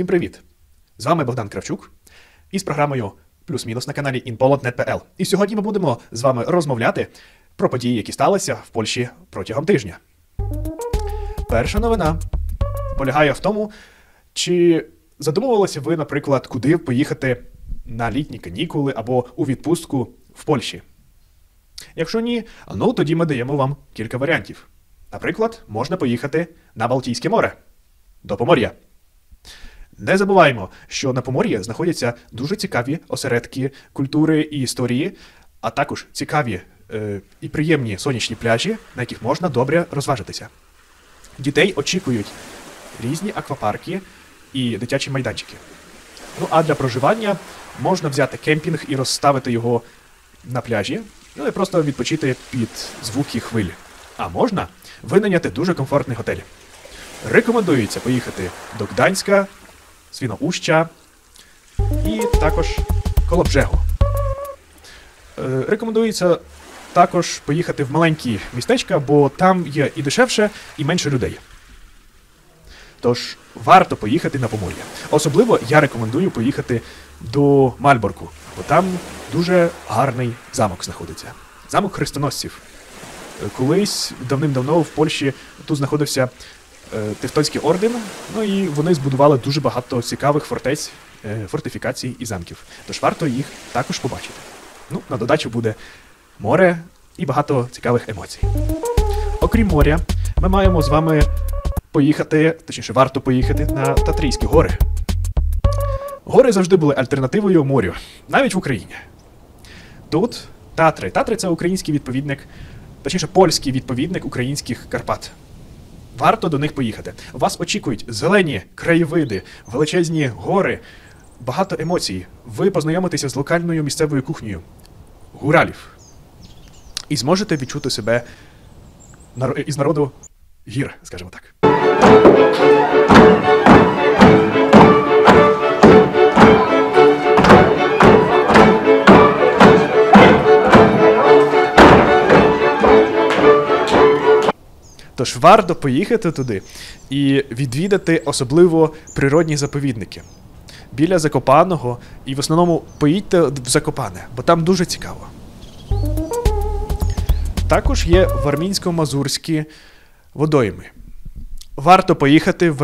привіт! З вами Богдан Кравчук із програмою «Плюс-мінус» на каналі InPolot.net.pl. І сьогодні ми будемо з вами розмовляти про події, які сталися в Польщі протягом тижня. Перша новина полягає в тому, чи задумувалися ви, наприклад, куди поїхати на літні канікули або у відпустку в Польщі. Якщо ні, тоді ми даємо вам кілька варіантів. Наприклад, можна поїхати на Балтійське море, до Помор'я. Не забуваємо, що на Помор'ї знаходяться дуже цікаві осередки культури і історії, а також цікаві і приємні сонячні пляжі, на яких можна добре розважитися. Дітей очікують різні аквапарки і дитячі майданчики. А для проживання можна взяти кемпінг і розставити його на пляжі, і просто відпочити під звуки хвиль. А можна винайняти дуже комфортний готель. Рекомендується поїхати до Гданська, Свіноуща і також Колобжего. Рекомендується також поїхати в маленькі містечка, бо там є і дешевше, і менше людей. Тож, варто поїхати на Помор'я. Особливо я рекомендую поїхати до Мальборку, бо там дуже гарний замок знаходиться. Замок хрестоносців. Колись, давним-давно в Польщі тут знаходився Тевтонський орден, і вони збудували дуже багато цікавих фортець, фортифікацій і замків. Тож варто їх також побачити. На додачу буде море і багато цікавих емоцій. Окрім моря, ми маємо з вами поїхати, точніше, варто поїхати на Татрійські гори. Гори завжди були альтернативою морю, навіть в Україні. Тут Татри. Татри – це український відповідник, точніше, польський відповідник українських Карпат. Варто до них поїхати. Вас очікують зелені краєвиди, величезні гори, багато емоцій. Ви познайомитеся з локальною місцевою кухнею гуралів. І зможете відчути себе із народу гір, скажімо так. Тож варто поїхати туди і відвідати особливо природні заповідники. Біля Закопаного, і в основному поїдьте в Закопане, бо там дуже цікаво. Також є Вармінсько-Мазурські водойми. Варто поїхати на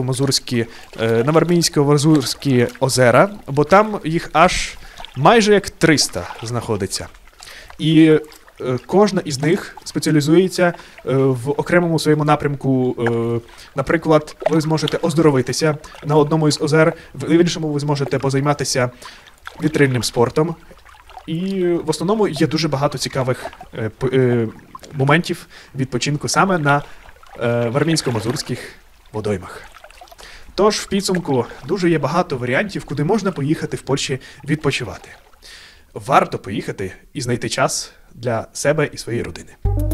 Вармінсько-Мазурські озера, бо там їх аж майже як 300 знаходиться. І кожна із них спеціалізується в окремому своєму напрямку. Наприклад, ви зможете оздоровитися на одному із озер, в іншому ви зможете позайматися вітрильним спортом. І в основному є дуже багато цікавих моментів відпочинку саме на Вармінсько-Мазурських водоймах. Тож, в підсумку, дуже є багато варіантів, куди можна поїхати в Польщі відпочивати. Варто поїхати і знайти час для себе і своєї родини.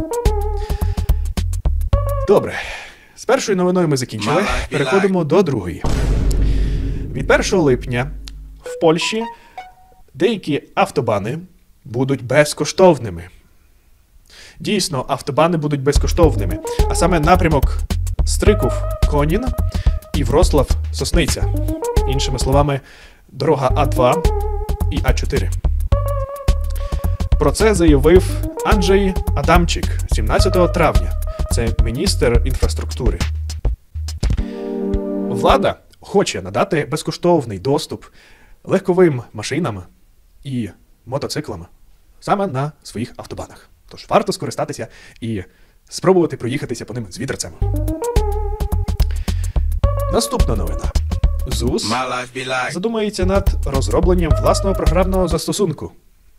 Добре. З першою новиною ми закінчили. Переходимо до другої. Від 1 липня в Польщі деякі автобани будуть безкоштовними. Дійсно, автобани будуть безкоштовними. А саме напрямок Стриків-Конін і Вроцлав-Сосниця. Іншими словами, дорога А2 і А4. Про це заявив Анджей Адамчик 17 травня. Це міністр інфраструктури. Влада хоче надати безкоштовний доступ легковим машинам і мотоциклам саме на своїх автобанах. Тож варто скористатися і спробувати проїхатися по ним з вітерцем. Наступна новина. ЗУС задумається над розробленням власного програмного застосунку.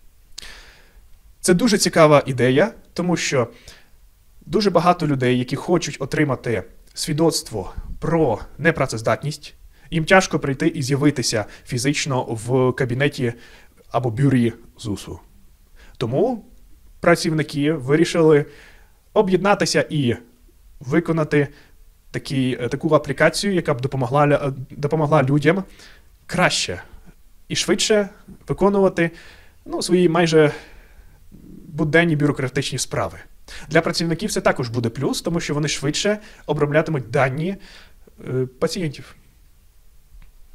Це дуже цікава ідея, тому що дуже багато людей, які хочуть отримати свідоцтво про непрацездатність, їм тяжко прийти і з'явитися фізично в кабінеті або бюрі ЗУСу. Тому працівники вирішили об'єднатися і виконати таку аплікацію, яка б допомогла людям краще і швидше виконувати свої майже буденні бюрократичні справи. Для працівників це також буде плюс, тому що вони швидше оброблятимуть дані пацієнтів.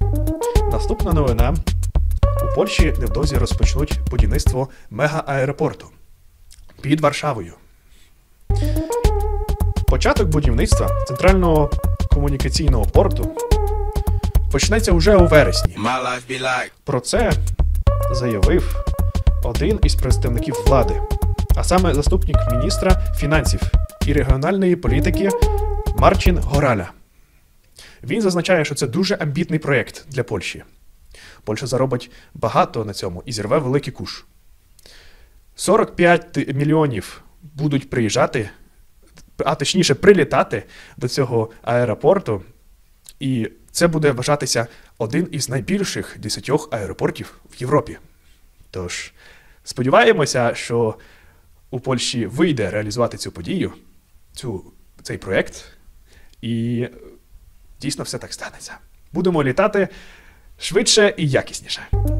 Наступна новина. У Польщі невдовзі розпочнуть будівництво мега-аеропорту під Варшавою. Початок будівництва центрального комунікаційного порту почнеться уже у вересні. Про це заявив один із представників влади, а саме заступник міністра фінансів і регіональної політики Марчин Гораля. Він зазначає, що це дуже амбітний проєкт для Польщі. Польща заробить багато на цьому і зірве великий куш. 45 мільйонів будуть приїжджати, а точніше прилітати до цього аеропорту, і це буде вважатися один із найбільших 10 аеропортів в Європі. Тож, сподіваємося, що у Польщі вийде реалізувати цю подію, цей проєкт, і дійсно все так станеться. Будемо літати швидше і якісніше.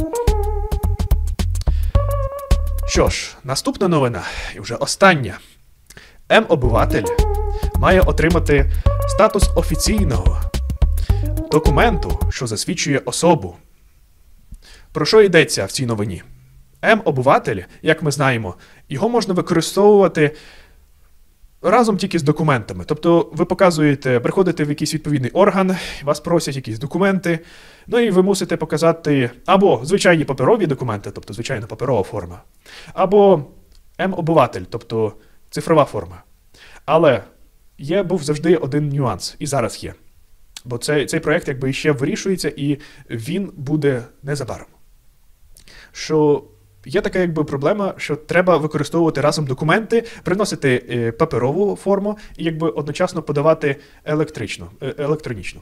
Що ж, наступна новина, і вже остання. М-обиватель має отримати статус офіційного документу, що засвідчує особу. Про що йдеться в цій новині? М-обиватель, як ми знаємо, його можна використовувати разом тільки з документами. Тобто ви приходите в якийсь відповідний орган, вас просять якісь документи, ну і ви мусите показати або звичайні паперові документи, тобто звичайна паперова форма, або М-обиватель, тобто цифрова форма. Але був завжди один нюанс, і зараз є. Бо цей проєкт якби ще вирішується, і він буде незабаром. Що є така якби проблема, що треба використовувати разом документи, приносити паперову форму і якби одночасно подавати електронічну.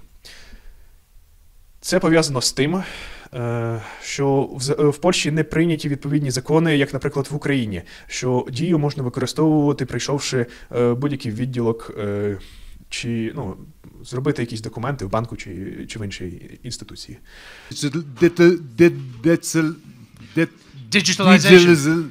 Це пов'язано з тим, що в Польщі не прийняті відповідні закони, як, наприклад, в Україні, що дію можна використовувати, прийшовши будь-який відділок, чи зробити якісь документи в банку чи в іншій інституції. Digitalization.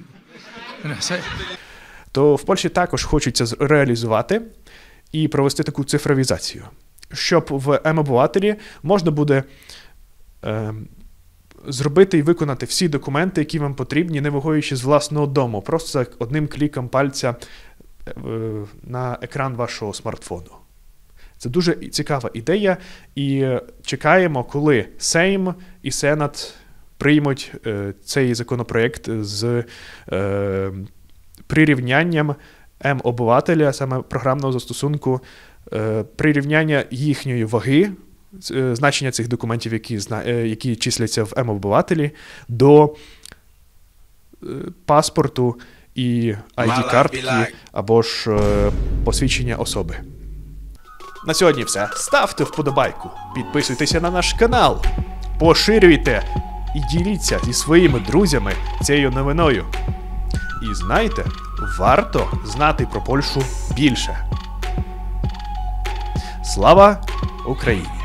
То в Польщі також хочеться реалізувати і провести таку цифровізацію, щоб в М-обивателі можна буде зробити і виконати всі документи, які вам потрібні, не виходячи з власного дому, просто за одним кліком пальця на екран вашого смартфону. Це дуже цікава ідея, і чекаємо, коли Сейм і Сенат приймуть цей законопроєкт з прирівнянням М-обивателя, саме програмного застосунку, прирівняння їхньої ваги, значення цих документів, які числяться в М-обивателі, до паспорту і ID-картки або ж посвідчення особи. На сьогодні все. Ставте вподобайку, підписуйтеся на наш канал, поширюйте і діліться зі своїми друзями цією новиною. І знайте, варто знати про Польщу більше. Слава Україні!